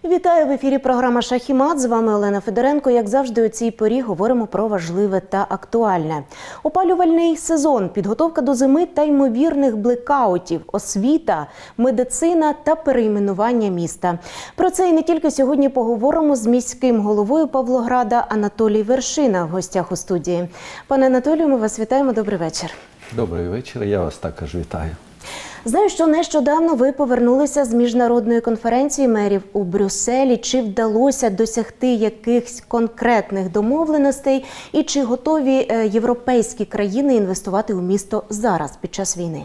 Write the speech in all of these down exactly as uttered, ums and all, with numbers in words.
Вітаю в ефірі програма «Шах і мат». З вами Олена Федоренко. Як завжди, у цій порі говоримо про важливе та актуальне. Опалювальний сезон, підготовка до зими та ймовірних блекаутів, освіта, медицина та перейменування міста. Про це і не тільки сьогодні поговоримо з міським головою Павлограда Анатолій Вершина в гостях у студії. Пане Анатолію, ми вас вітаємо. Добрий вечір. Добрий вечір. Я вас також вітаю. Знаю, що нещодавно ви повернулися з міжнародної конференції мерів у Брюсселі. Чи вдалося досягти якихось конкретних домовленостей і чи готові європейські країни інвестувати у місто зараз, під час війни?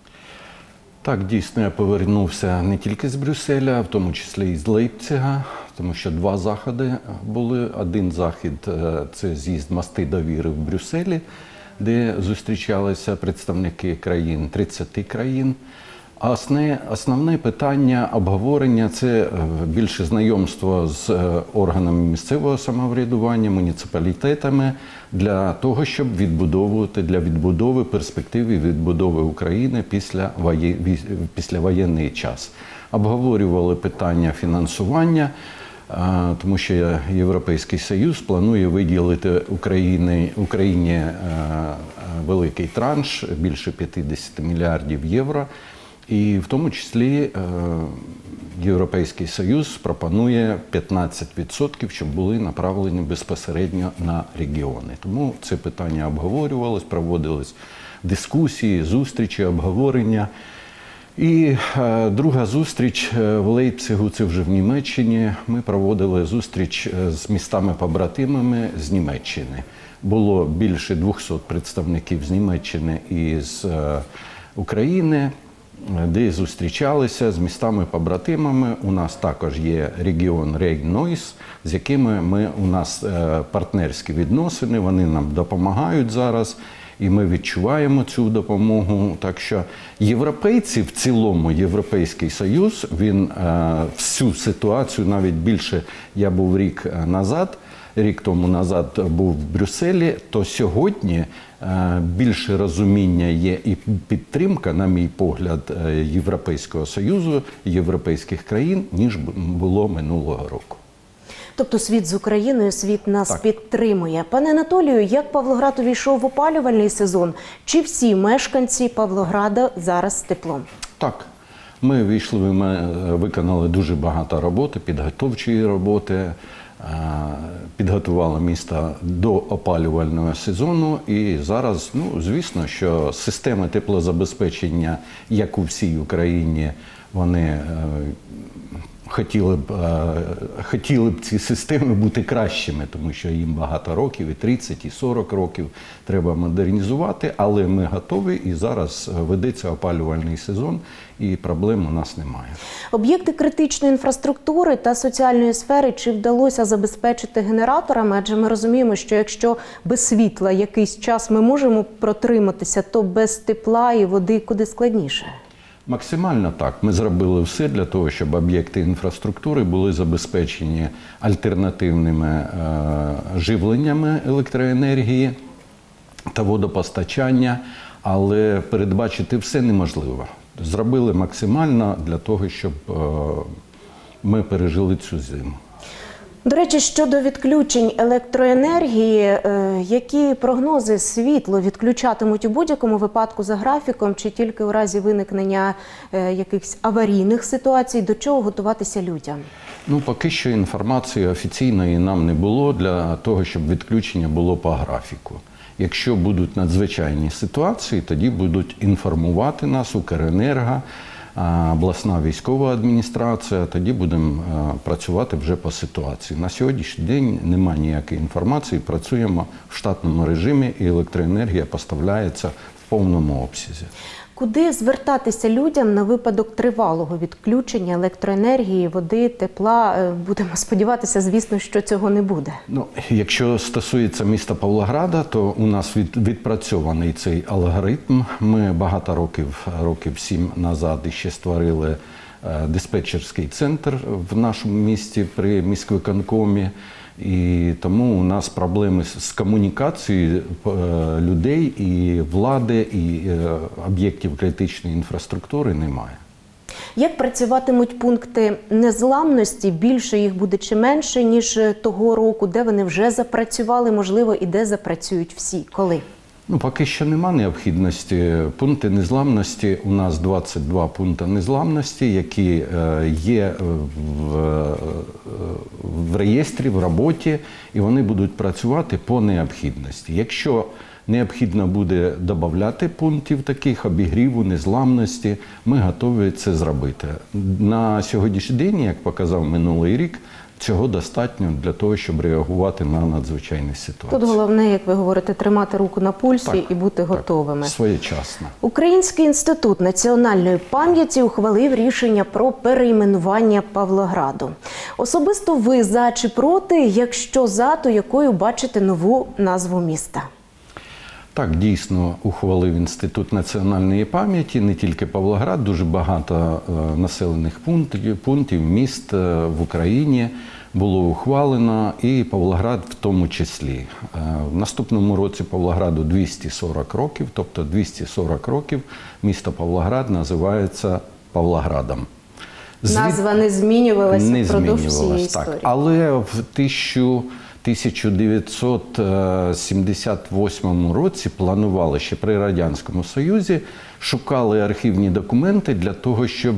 Так, дійсно, я повернувся не тільки з Брюсселя, а в тому числі і з Лейпцига, тому що два заходи були. Один захід – це з'їзд «Мости довіри» в Брюсселі, де зустрічалися представники країн, тридцяти країн. А основне, основне питання обговорення – це більше знайомство з органами місцевого самоврядування, муніципалітетами, для того, щоб відбудовувати, для відбудови перспективи відбудови України після воє, післявоєнний час. Обговорювали питання фінансування, тому що Європейський Союз планує виділити Україні, Україні великий транш, більше п'ятдесят мільярдів євро. І в тому числі Європейський Союз пропонує п'ятнадцять відсотків, щоб були направлені безпосередньо на регіони. Тому це питання обговорювалось, проводились дискусії, зустрічі, обговорення. І е, друга зустріч в Лейпцигу, це вже в Німеччині. Ми проводили зустріч з містами-побратимами з Німеччини. Було більше двохсот представників з Німеччини і з е, України, де зустрічалися з містами-побратимами. У нас також є регіон Рейн-Нойс, з якими ми, у нас е, партнерські відносини, вони нам допомагають зараз. І ми відчуваємо цю допомогу. Так що європейці, в цілому Європейський Союз, він е, всю ситуацію, навіть більше, я був рік назад, рік тому назад був в Брюсселі, то сьогодні е, більше розуміння є і підтримка, на мій погляд, Європейського Союзу, європейських країн, ніж було минулого року. Тобто світ з Україною, світ нас так. підтримує. Пане Анатолію, як Павлоград увійшов в опалювальний сезон? Чи всі мешканці Павлограда зараз з теплом? Так. Ми вийшли, ми виконали дуже багато роботи, підготовчої роботи, підготували місто до опалювального сезону. І зараз, ну, звісно, що системи теплозабезпечення, як у всій Україні, вони Хотіли б, хотіли б ці системи бути кращими, тому що їм багато років, і тридцять, і сорок років треба модернізувати, але ми готові, і зараз ведеться опалювальний сезон, і проблем у нас немає. Об'єкти критичної інфраструктури та соціальної сфери чи вдалося забезпечити генераторами? Адже ми розуміємо, що якщо без світла якийсь час ми можемо протриматися, то без тепла і води куди складніше. Максимально так. Ми зробили все для того, щоб об'єкти інфраструктури були забезпечені альтернативними е, живленнями електроенергії та водопостачання, але передбачити все неможливо. Зробили максимально для того, щоб е, ми пережили цю зиму. До речі, щодо відключень електроенергії, які прогнози? Світло відключатимуть у будь-якому випадку за графіком, чи тільки у разі виникнення якихось аварійних ситуацій? До чого готуватися людям? Ну, поки що інформації офіційної нам не було для того, щоб відключення було по графіку. Якщо будуть надзвичайні ситуації, тоді будуть інформувати нас Укренерго, обласна військова адміністрація, тоді будемо працювати вже по ситуації. На сьогоднішній день немає ніякої інформації, працюємо в штатному режимі і електроенергія поставляється в повному обсязі. Куди звертатися людям на випадок тривалого відключення електроенергії, води, тепла? Будемо сподіватися, звісно, що цього не буде. Ну, якщо стосується міста Павлограда, то у нас від, відпрацьований цей алгоритм. Ми багато років, років сім назад ще створили е, диспетчерський центр в нашому місті при міськвиконкомі. І тому у нас проблеми з комунікацією людей і влади, і об'єктів критичної інфраструктури немає. Як працюватимуть пункти незламності? Більше їх буде чи менше, ніж того року? Де вони вже запрацювали, можливо, і де запрацюють всі? Коли? Ну, поки що нема необхідності. Пункти незламності, у нас двадцять два пункти незламності, які є в, в реєстрі, в роботі, і вони будуть працювати по необхідності. Якщо необхідно буде додати пунктів таких, обігріву, незламності, ми готові це зробити. На сьогоднішній день, як показав минулий рік, цього достатньо для того, щоб реагувати на надзвичайні ситуації. Тут головне, як ви говорите, тримати руку на пульсі так, і бути готовими. Так, своєчасно. Український інститут національної пам'яті ухвалив рішення про перейменування Павлограду. Особисто ви за чи проти? Якщо за, то якою бачите нову назву міста? Так, дійсно, ухвалив Інститут національної пам'яті, не тільки Павлоград, дуже багато е, населених пунктів, пунктів, міст е, в Україні було ухвалено, і Павлоград в тому числі. Е, в наступному році Павлограду двісті сорок років, тобто двісті сорок років місто Павлоград називається Павлоградом. Звід... Назва не змінювалася не впродовж всієї так. історії. Але в тисяча дев'ятсот сімдесят восьмому році планували ще при Радянському Союзі, шукали архівні документи для того, щоб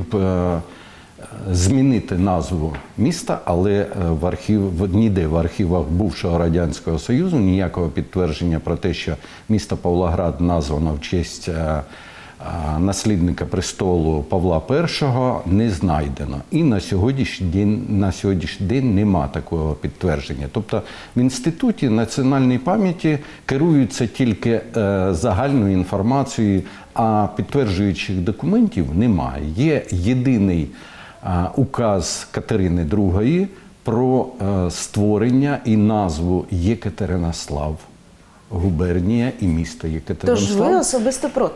змінити назву міста, але в архів, ніде в архівах бувшого Радянського Союзу ніякого підтвердження про те, що місто Павлоград названо в честь наслідника престолу Павла І, не знайдено. І на сьогоднішній день, на сьогоднішній день нема такого підтвердження. Тобто в Інституті національної пам'яті керуються тільки е, загальною інформацією, а підтверджуючих документів немає. Є єдиний е, указ Катерини другої про е, створення і назву Єкатеринослав, губернія і місто Єкатеринослав. Тож ви особисто проти?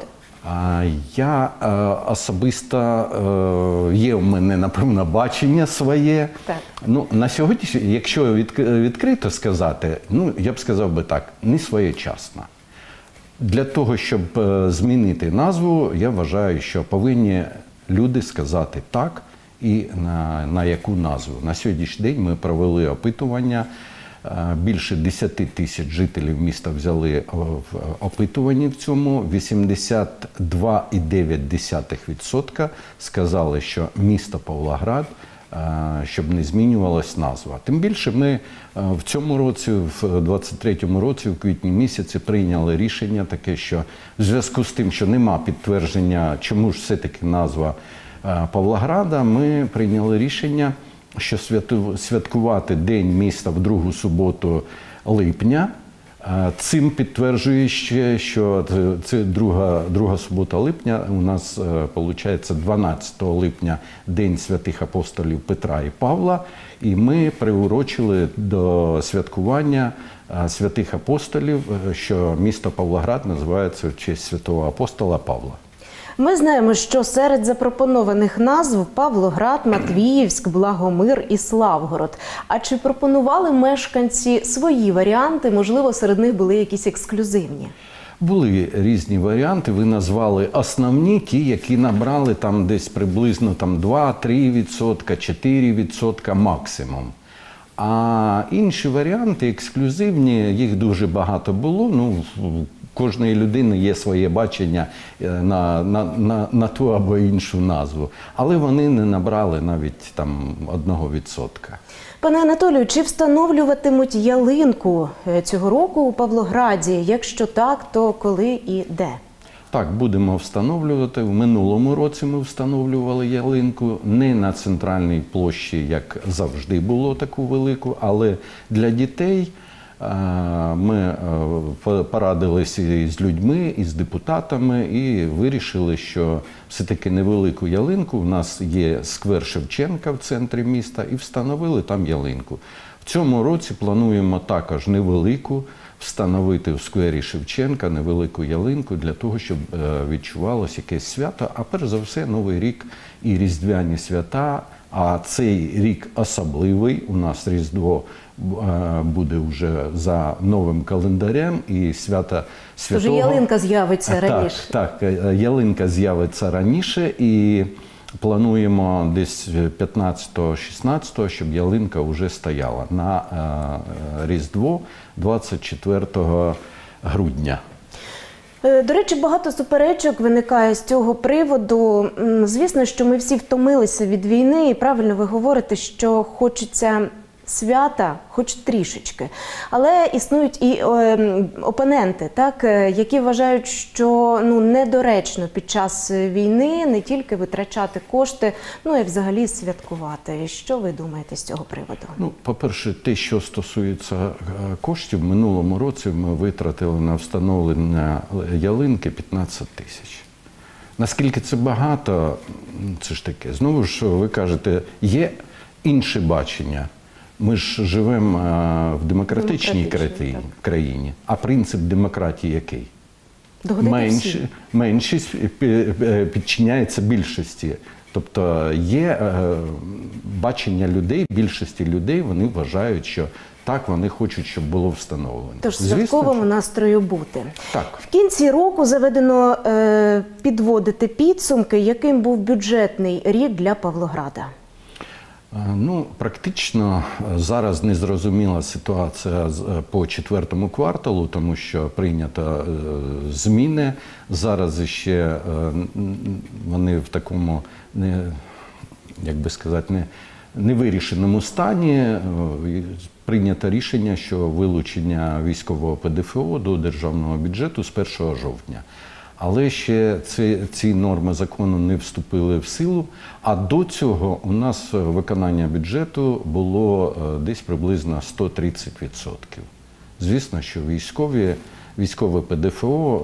Я е, особисто, е, є в мене, напевно, бачення своє. Так. Ну, на сьогодні, якщо від, відкрито сказати, ну, я б сказав би так, не своєчасно. Для того, щоб змінити назву, я вважаю, що повинні люди сказати так і на, на яку назву. На сьогоднішній день ми провели опитування. Більше десяти тисяч жителів міста взяли в опитуванні в цьому. вісімдесят два цілих дев'ять десятих відсотка сказали, що місто Павлоград, щоб не змінювалась назва. Тим більше ми в цьому році, в двадцять третьому році, в квітні місяці, прийняли рішення таке, що в зв'язку з тим, що нема підтвердження, чому ж все-таки назва Павлограда, ми прийняли рішення, що святкувати День міста в другу суботу липня. Цим підтверджує ще, що це друга, друга субота липня, у нас, виходить, дванадцятого липня День святих апостолів Петра і Павла, і ми приурочили до святкування святих апостолів, що місто Павлоград називається в честь святого апостола Павла. Ми знаємо, що серед запропонованих назв Павлоград, Матвіївськ, Благомир і Славгород. А чи пропонували мешканці свої варіанти? Можливо, серед них були якісь ексклюзивні? Були різні варіанти. Ви назвали основні, ті, які набрали там десь приблизно там два-три відсотка, чотири відсотка максимум. А інші варіанти, ексклюзивні, їх дуже багато було. Ну, кожної людини є своє бачення на, на, на, на ту або іншу назву. Але вони не набрали навіть там одного відсотка. Пане Анатолію, чи встановлюватимуть ялинку цього року у Павлограді? Якщо так, то коли і де? Так, будемо встановлювати. В минулому році ми встановлювали ялинку не на центральній площі, як завжди було таку велику, але для дітей. Ми порадилися із людьми, із депутатами і вирішили, що все-таки невелику ялинку, у нас є сквер Шевченка в центрі міста, і встановили там ялинку. В цьому році плануємо також невелику встановити в сквері Шевченка невелику ялинку для того, щоб відчувалося якесь свято, а перш за все Новий рік і Різдвяні свята. А цей рік особливий, у нас Різдво буде вже за новим календарем і свята Святого. Тож ялинка з'явиться раніше. Так, так, ялинка з'явиться раніше і плануємо десь п'ятнадцятого-шістнадцятого, щоб ялинка вже стояла на Різдво двадцять четвертого грудня. До речі, багато суперечок виникає з цього приводу. Звісно, що ми всі втомилися від війни, і правильно ви говорите, що хочеться свята, хоч трішечки. Але існують і е, опоненти, так, які вважають, що ну, недоречно під час війни не тільки витрачати кошти, ну і взагалі святкувати. Що ви думаєте з цього приводу? Ну, по-перше, те, що стосується коштів, в минулому році ми витратили на встановлення ялинки п'ятнадцять тисяч. Наскільки це багато, це ж таке. Знову ж, ви кажете, є інше бачення. Ми ж живемо в демократичній країні, країні, а принцип демократії який? Менш, меншість підчиняється більшості. Тобто є бачення людей, більшості людей, вони вважають, що так, вони хочуть, щоб було встановлено. Тож святковому настрою бути. Так. В кінці року заведено е, підводити підсумки, яким був бюджетний рік для Павлограда. Ну, практично зараз незрозуміла ситуація по четвертому кварталу, тому що прийнято зміни. Зараз ще вони в такому, не, як би сказати, не, невирішеному стані. Прийнято рішення, що вилучення військового Пе Де Фе О до державного бюджету з першого жовтня. Але ще ці, ці норми закону не вступили в силу, а до цього у нас виконання бюджету було десь приблизно сто тридцять відсотків. Звісно, що військові, військове Пе Де Фе О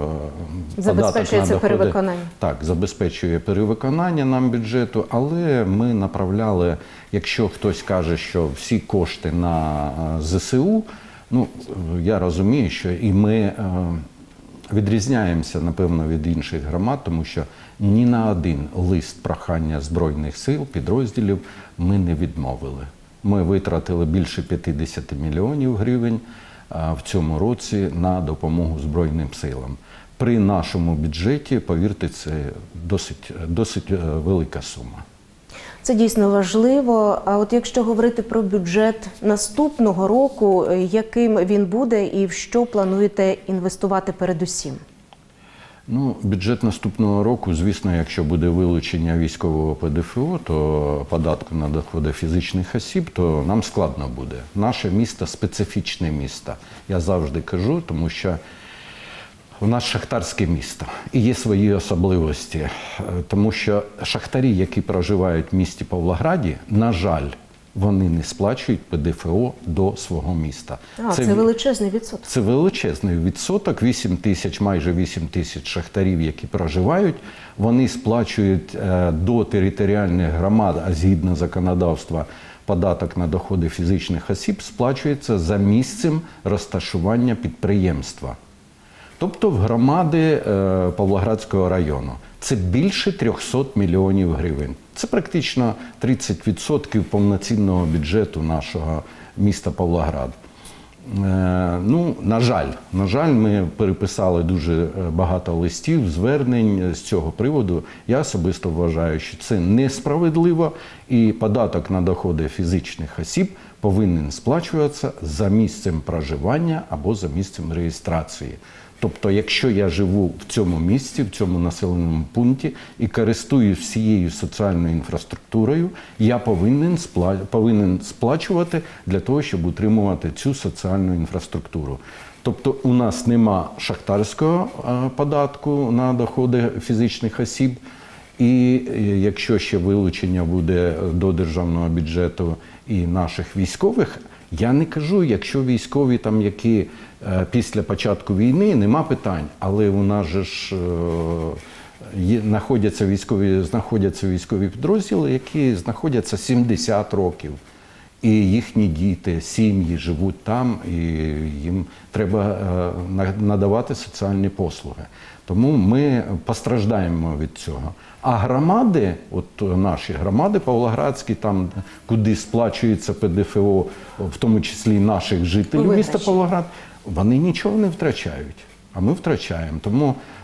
забезпечує це перевиконання. Так, забезпечує перевиконання нам бюджету, але ми направляли, якщо хтось каже, що всі кошти на Зе Се У, ну, я розумію, що і ми відрізняємося, напевно, від інших громад, тому що ні на один лист прохання Збройних сил, підрозділів ми не відмовили. Ми витратили більше п'ятдесят мільйонів гривень в цьому році на допомогу Збройним силам. При нашому бюджеті, повірте, це досить, досить велика сума. Це дійсно важливо. А от якщо говорити про бюджет наступного року, яким він буде і в що плануєте інвестувати передусім? Ну, бюджет наступного року, звісно, якщо буде вилучення військового Пе Де Фе О, то податку на доходи фізичних осіб, то нам складно буде. Наше місто – специфічне місто. Я завжди кажу, тому що у нас шахтарське місто і є свої особливості, тому що шахтарі, які проживають в місті Павлограді, на жаль, вони не сплачують Пе Де Фе О до свого міста. А, це, це величезний відсоток. Це величезний відсоток, вісім тисяч, майже вісім тисяч шахтарів, які проживають, вони сплачують до територіальних громад, а згідно законодавства, податок на доходи фізичних осіб сплачується за місцем розташування підприємства. Тобто в громади Павлоградського району. Це більше трьохсот мільйонів гривень. Це практично тридцять відсотків повноцінного бюджету нашого міста Павлоград. Ну, на жаль, на жаль, ми переписали дуже багато листів, звернень з цього приводу. Я особисто вважаю, що це несправедливо, і податок на доходи фізичних осіб повинен сплачуватися за місцем проживання або за місцем реєстрації. Тобто, якщо я живу в цьому місці, в цьому населеному пункті і користуюсь всією соціальною інфраструктурою, я повинен, спла... повинен сплачувати для того, щоб утримувати цю соціальну інфраструктуру. Тобто, у нас нема шахтарського податку на доходи фізичних осіб, і якщо ще вилучення буде до державного бюджету і наших військових, я не кажу, якщо військові, там, які е, після початку війни, нема питань, але у нас же ж е, є, знаходяться, військові, знаходяться військові підрозділи, які знаходяться сімдесят років. І їхні діти, сім'ї живуть там, і їм треба е, надавати соціальні послуги. Тому ми постраждаємо від цього. А громади, от наші громади павлоградські, там, куди сплачується Пе Де Фе О, в тому числі наших жителів міста Павлоград, вони нічого не втрачають, а ми втрачаємо. Тому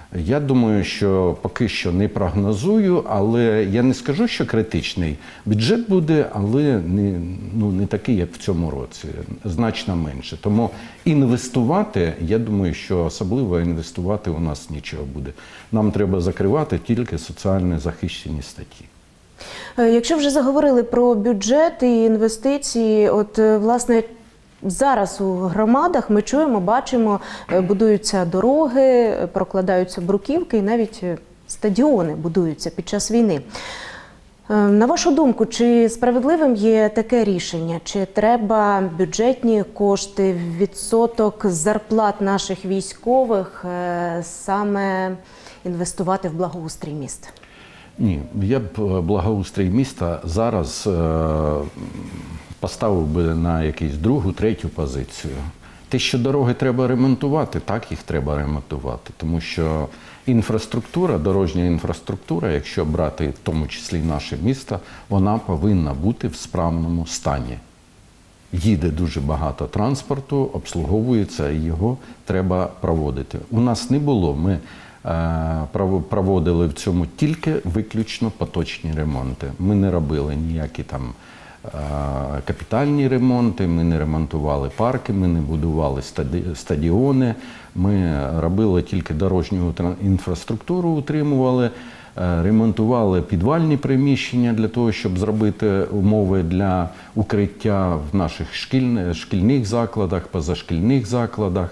Я думаю, що поки що не прогнозую, але я не скажу, що критичний. Бюджет буде, але не, ну, не такий, як в цьому році, значно менше. Тому інвестувати, я думаю, що особливо інвестувати у нас нічого буде. Нам треба закривати тільки соціально захищені статті. Якщо вже заговорили про бюджет і інвестиції, от, власне, зараз у громадах ми чуємо, бачимо, будуються дороги, прокладаються бруківки і навіть стадіони будуються під час війни. На вашу думку, чи справедливим є таке рішення? Чи треба бюджетні кошти, відсоток зарплат наших військових саме інвестувати в благоустрій міст? Ні, я б благоустрій міста зараз е, поставив би на якусь другу, третю позицію. Те, що дороги треба ремонтувати, так їх треба ремонтувати, тому що інфраструктура, дорожня інфраструктура, якщо брати в тому числі наше місто, вона повинна бути в справному стані. Їде дуже багато транспорту, обслуговується, і його треба проводити. У нас не було, ми проводили в цьому тільки виключно поточні ремонти. Ми не робили ніякі там капітальні ремонти, ми не ремонтували парки, ми не будували стадіони, ми робили тільки дорожню інфраструктуру, утримували, ремонтували підвальні приміщення для того, щоб зробити умови для укриття в наших шкільних закладах, позашкільних закладах.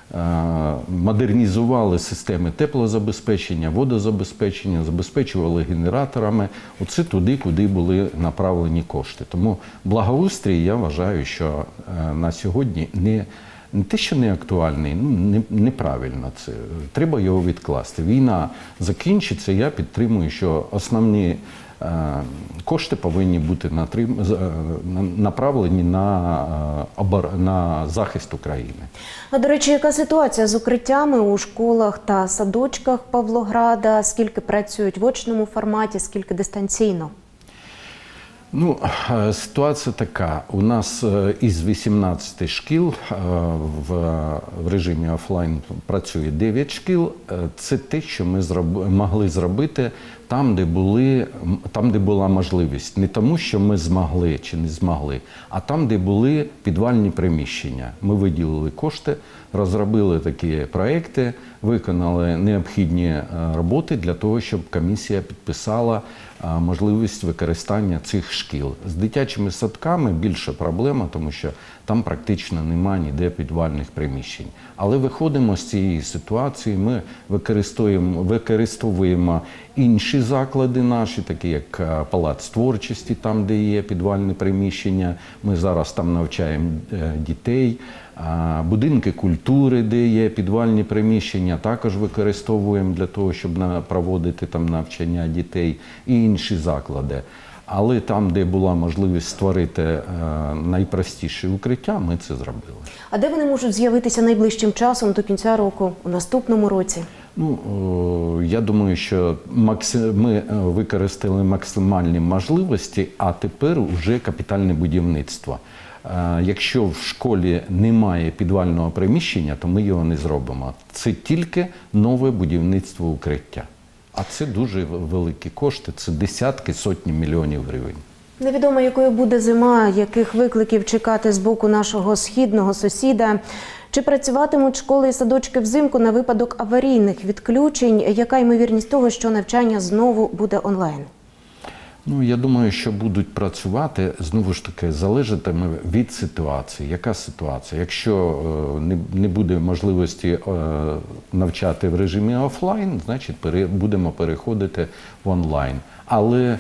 Модернізували системи теплозабезпечення, водозабезпечення, забезпечували генераторами. Оце туди, куди були направлені кошти. Тому благоустрій, я вважаю, що на сьогодні не, не те, що не актуальний, ну, не, неправильно це. Треба його відкласти. Війна закінчиться, я підтримую, що основні кошти повинні бути направлені на, на захист України. А, до речі, яка ситуація з укриттями у школах та садочках Павлограда? Скільки працюють в очному форматі, скільки дистанційно? Ну, ситуація така. У нас із вісімнадцяти шкіл в, в режимі офлайн працює дев'ять шкіл. Це те, що ми зроб, могли зробити там, де були, там, де була можливість. Не тому, що ми змогли чи не змогли, а там, де були підвальні приміщення. Ми виділили кошти, розробили такі проекти, виконали необхідні роботи для того, щоб комісія підписала можливість використання цих шкіл. З дитячими садками більша проблема, тому що там практично немає ніде підвальних приміщень. Але виходимо з цієї ситуації, ми використовуємо, використовуємо інші заклади наші, такі як Палац творчості, там, де є підвальне приміщення. Ми зараз там навчаємо дітей. Будинки культури, де є підвальні приміщення, також використовуємо для того, щоб проводити там навчання дітей і інші заклади. Але там, де була можливість створити найпростіші укриття, ми це зробили. А де вони можуть з'явитися найближчим часом до кінця року, у наступному році? Ну, я думаю, що ми використали максимальні можливості, а тепер вже капітальне будівництво. Якщо в школі немає підвального приміщення, то ми його не зробимо. Це тільки нове будівництво укриття. А це дуже великі кошти, це десятки, сотні мільйонів гривень. Невідомо, якою буде зима, яких викликів чекати з боку нашого східного сусіда. Чи працюватимуть школи і садочки взимку на випадок аварійних відключень? Яка ймовірність того, що навчання знову буде онлайн? Ну, я думаю, що будуть працювати, знову ж таки, залежатиме від ситуації. Яка ситуація? Якщо не, не буде можливості навчати в режимі офлайн, значить пере, будемо переходити в онлайн. Але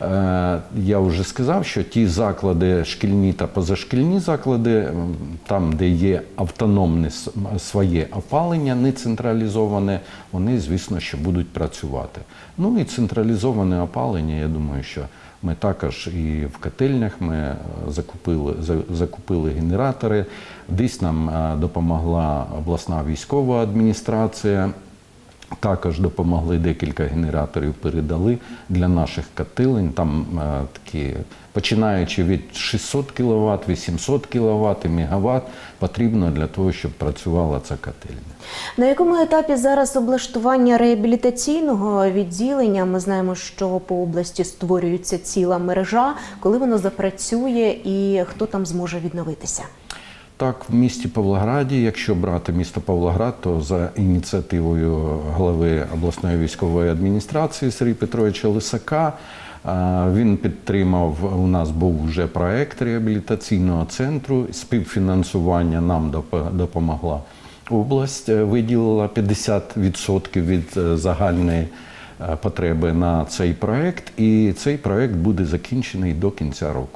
я вже сказав, що ті заклади, шкільні та позашкільні заклади, там, де є автономне своє опалення, не централізоване, вони, звісно, що будуть працювати. Ну і централізоване опалення, я думаю, що ми також і в котельнях ми закупили, закупили генератори, десь нам допомогла обласна військова адміністрація Також допомогли, декілька генераторів передали для наших котелень. Там е, такі, починаючи від шістсот кіловат, вісімсот кіловат і мегаватт, потрібно для того, щоб працювала ця котельня. На якому етапі зараз облаштування реабілітаційного відділення? Ми знаємо, що по області створюється ціла мережа. Коли воно запрацює і хто там зможе відновитися? Так, в місті Павлограді, якщо брати місто Павлоград, то за ініціативою голови обласної військової адміністрації Сергія Петровича Лисака, він підтримав, у нас був вже проект реабілітаційного центру, співфінансування нам допомогла область, виділила п'ятдесят відсотків від загальної потреби на цей проект, і цей проект буде закінчений до кінця року.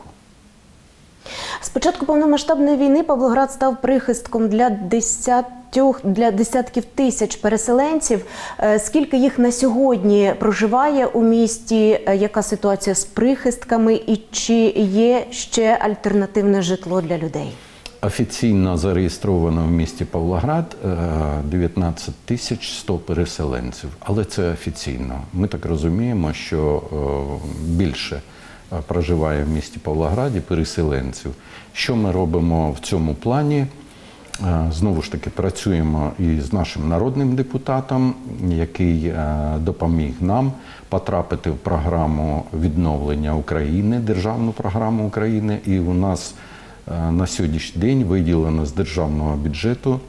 З початку повномасштабної війни Павлоград став прихистком для десятьох, для десятків тисяч переселенців. Скільки їх на сьогодні проживає у місті? Яка ситуація з прихистками? І чи є ще альтернативне житло для людей? Офіційно зареєстровано в місті Павлоград дев'ятнадцять тисяч сто переселенців, але це офіційно. Ми так розуміємо, що більше проживає в місті Павлограді переселенців. Що ми робимо в цьому плані? Знову ж таки, працюємо і з нашим народним депутатом, який допоміг нам потрапити в програму відновлення України, державну програму України. І у нас на сьогоднішній день виділено з державного бюджету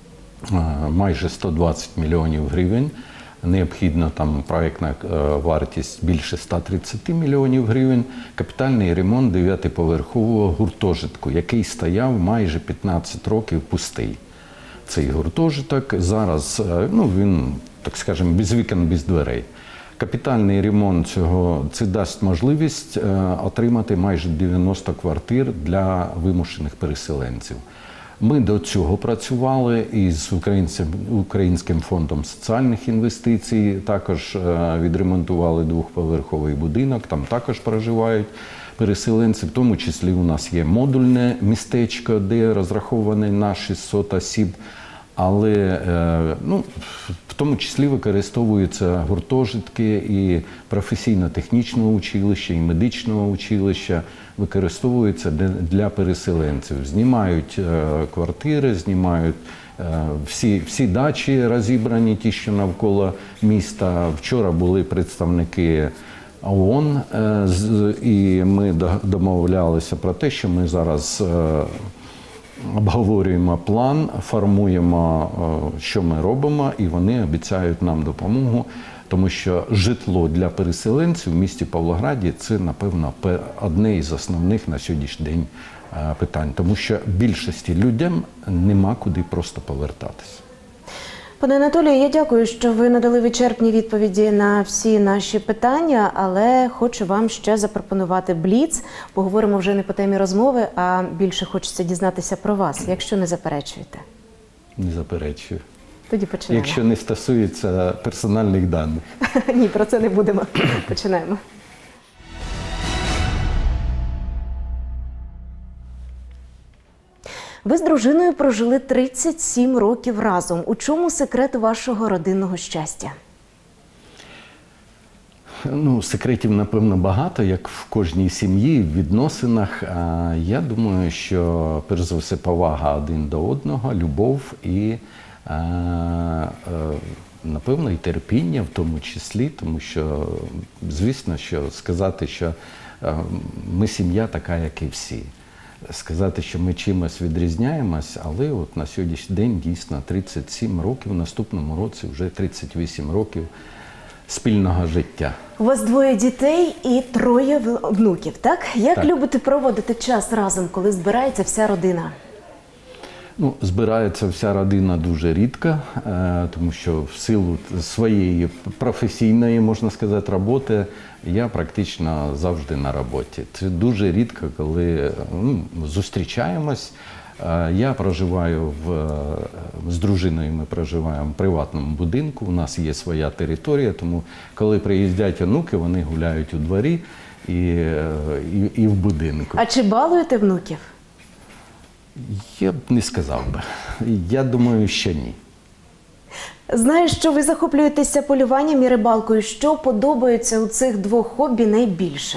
майже сто двадцять мільйонів гривень. Необхідна там проєктна вартість більше ста тридцяти мільйонів гривень. Капітальний ремонт дев'ятиповерхового гуртожитку, який стояв майже п'ятнадцять років пустий. Цей гуртожиток зараз, ну він, так скажемо, без вікон, без дверей. Капітальний ремонт цього, це дасть можливість отримати майже дев'яносто квартир для вимушених переселенців. Ми до цього працювали із Українським фондом соціальних інвестицій, також відремонтували двохповерховий будинок, там також проживають переселенці, в тому числі у нас є модульне містечко, де розраховане на шістсот осіб, але ну, в тому числі використовуються гуртожитки і професійно-технічного училища, і медичного училища, використовуються для переселенців. Знімають квартири, знімають всі, всі дачі розібрані, ті, що навколо міста. Вчора були представники ООН, і ми домовлялися про те, що ми зараз обговорюємо план, формуємо, що ми робимо, і вони обіцяють нам допомогу, тому що житло для переселенців в місті Павлограді – це, напевно, одне із основних на сьогоднішній день питань, тому що більшості людям нема куди просто повертатися. Пане Анатолію, я дякую, що ви надали вичерпні відповіді на всі наші питання, але хочу вам ще запропонувати бліц. Поговоримо вже не по темі розмови, а більше хочеться дізнатися про вас, якщо не заперечуєте. Не заперечую. Тоді починаємо. Якщо не стосується персональних даних. Ні, про це не будемо. Починаємо. Ви з дружиною прожили тридцять сім років разом. У чому секрет вашого родинного щастя? Ну, секретів, напевно, багато, як в кожній сім'ї, в відносинах. Я думаю, що, перш за все, повага один до одного, любов і, напевно, і терпіння в тому числі, тому що, звісно, що сказати, що ми сім'я така, як і всі. Сказати, що ми чимось відрізняємось, але от на сьогоднішній день дійсно тридцять сім років, в наступному році вже тридцять вісім років спільного життя. У вас двоє дітей і троє внуків, так? Як так. любите проводити час разом, коли збирається вся родина? Ну, збирається вся родина дуже рідко, тому що в силу своєї професійної, можна сказати, роботи я практично завжди на роботі. Це дуже рідко, коли ну, зустрічаємось. Я проживаю в, з дружиною, ми проживаємо в приватному будинку, у нас є своя територія, тому коли приїздять онуки, вони гуляють у дворі і, і, і в будинку. А чи балуєте внуків? Я б не сказав би. Я думаю, що ні. Знаєш, що ви захоплюєтеся полюванням і рибалкою. Що подобається у цих двох хобі найбільше?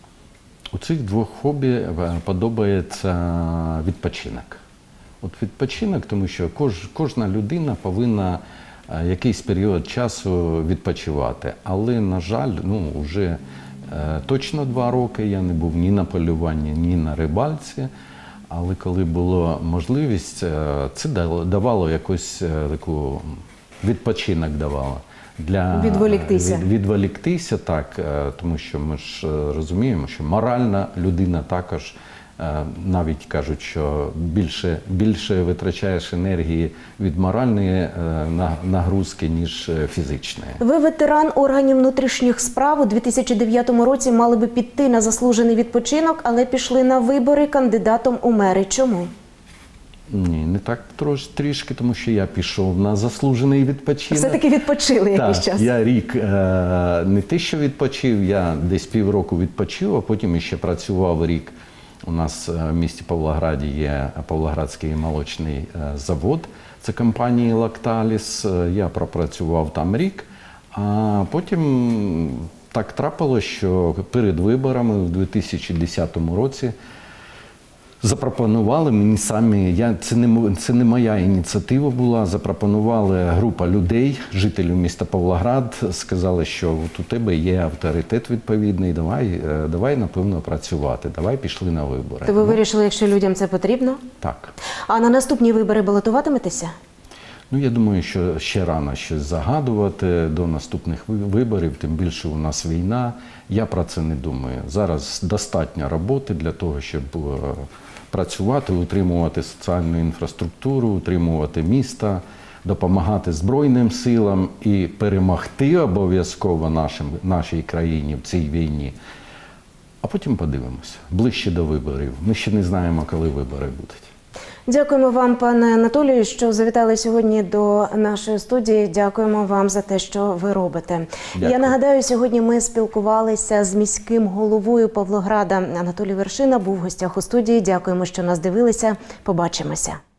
У цих двох хобі е, подобається відпочинок. От відпочинок, тому що кож, кожна людина повинна е, якийсь період часу відпочивати. Але, на жаль, ну, вже е, точно два роки я не був ні на полюванні, ні на рибальці. Але коли була можливість, е, це давало якусь е, таку відпочинок давало. Для Відволіктися. Від, відволіктися, так, е, тому що ми ж е, розуміємо, що моральна людина також, е, навіть кажуть, що більше, більше витрачаєш енергії від моральної е, на- нагрузки, ніж е, фізичної. Ви ветеран органів внутрішніх справ. У дві тисячі дев'ятому році мали би піти на заслужений відпочинок, але пішли на вибори кандидатом у мери. Чому? Ні, не так трош, трішки, тому що я пішов на заслужений відпочинок. Все-таки відпочили якийсь Так, час. я рік е, не те, що відпочив, я десь півроку відпочив, а потім ще працював рік. У нас е, в місті Павлограді є Павлоградський молочний е, завод, це компанії «Лакталіс». Е, Я пропрацював там рік, а потім так трапилось, що перед виборами в дві тисячі десятому році запропонували мені самі, я, це, не, мо- це не моя ініціатива була, запропонували група людей, жителів міста Павлоград, сказали, що от у тебе є авторитет відповідний, давай, е, давай напевно працювати, давай пішли на вибори. То ви Ну, вирішили, якщо людям це потрібно? так. А на наступні вибори балотуватиметеся? Ну, я думаю, що ще рано щось загадувати до наступних ви- виборів, тим більше у нас війна. Я про це не думаю. Зараз достатньо роботи для того, щоб е, працювати, утримувати соціальну інфраструктуру, утримувати міста, допомагати Збройним силам і перемогти обов'язково нашим, нашій країні в цій війні. А потім подивимося, ближче до виборів. Ми ще не знаємо, коли вибори будуть. Дякуємо вам, пане Анатолію, що завітали сьогодні до нашої студії. Дякуємо вам за те, що ви робите. Дякую. Я нагадаю, сьогодні ми спілкувалися з міським головою Павлограда. Анатолій Вершина був в гостях у студії. Дякуємо, що нас дивилися. Побачимося.